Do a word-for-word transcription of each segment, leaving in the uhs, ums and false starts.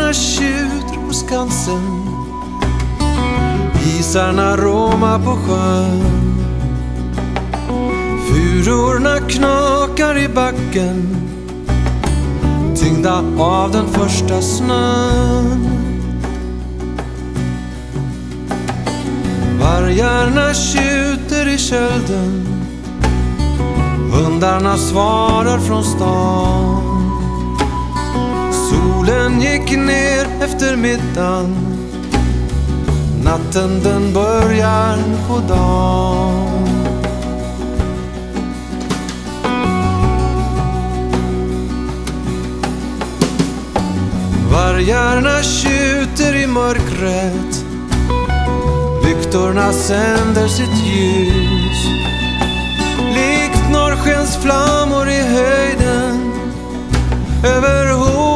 Vargarna tjuter på Skansen, isarna råmar på sjön, furorna knakar i backen, tyngda av den första snön. Vargarna tjuter i kölden, hundarna svarar från stan. Solen gick ner efter middagen, natten den börjar på dagen. Vargarna tjuter i mörkret, lyktorna sänder sitt ljus. Likt norrskens flammor i höjden, över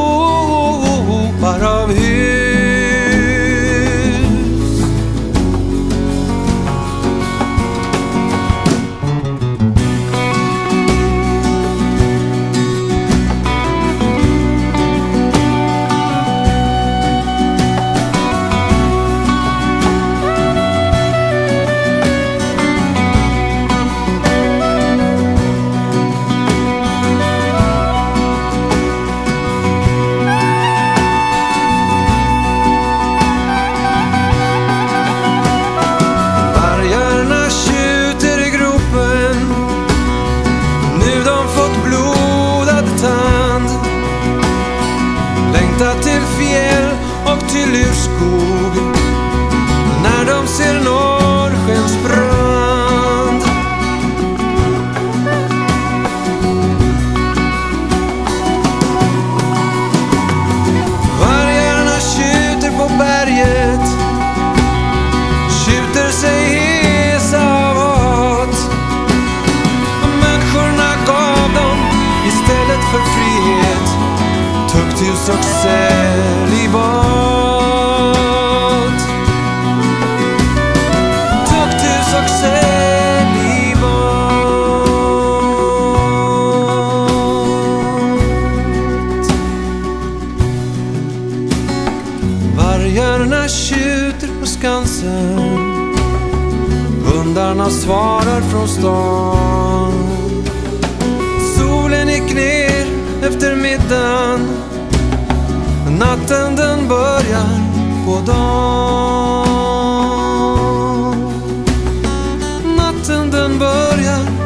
hopar av hus. Till fjäll och till urskog, när de ser norrskens brand. Vargarna tjuter på berget, tjuter sig hesa av hat. Människorna gav dem istället för frihet tukthus och celibat. Tukthus och celibat. Vargarna tjuter på Skansen, hundarna svarar från stan. Solen gick ner efter middagen, natten den börjar på dagen. Natten den börjar